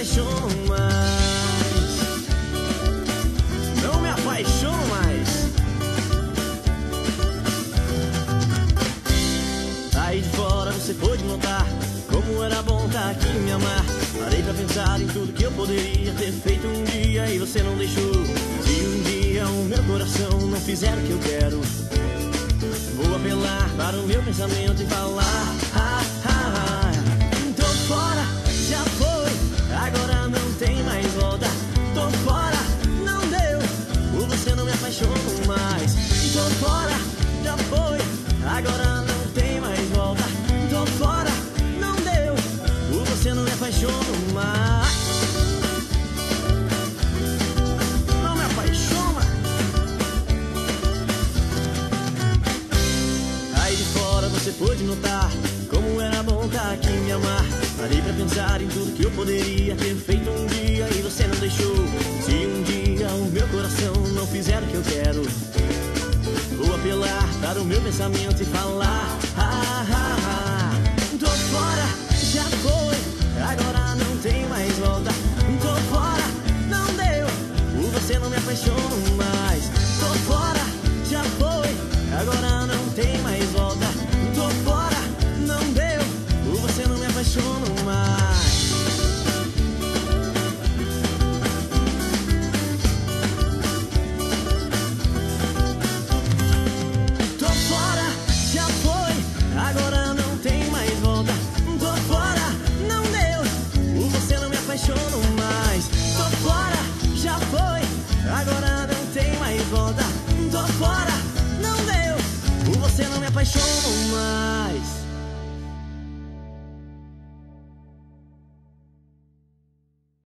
apaixono mais. Não me apaixono mais. Aí de fora você pôde notar como era bom estar aqui e me amar. Parei pra pensar em tudo que eu poderia ter feito um dia e você não deixou. Se um dia o meu coração não fizer o que eu quero, vou apelar para o meu pensamento e falar: tô fora, já foi, agora não tem mais volta. Tô fora, não deu, por você não me apaixono mais. Tô fora, já foi, agora não tem mais volta. Tô fora, não deu, por você não me apaixono mais. Não me apaixona. Aí de fora você pôde notar como era bom estar aqui e me amar. Parei pra pensar em tudo que eu poderia ter feito um dia e você não deixou. Se um dia o meu coração não fizer o que eu quero, vou apelar para o meu pensamento e falar: tô fora, já foi, agora não tem mais volta. Tô fora, não deu, por você não me apaixono mais. Tô fora, já foi, agora não tem mais volta. Tô fora, não deu, por você não me apaixono mais. Tô fora, já foi, agora não tem mais volta. Tô fora, não deu, por você não me apaixono mais. Tô fora, já foi, agora não tem mais volta. Tô fora.